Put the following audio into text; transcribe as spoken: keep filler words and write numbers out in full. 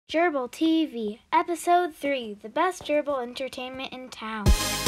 Gerbil T V, Episode three, The Best Gerbil Entertainment in Town.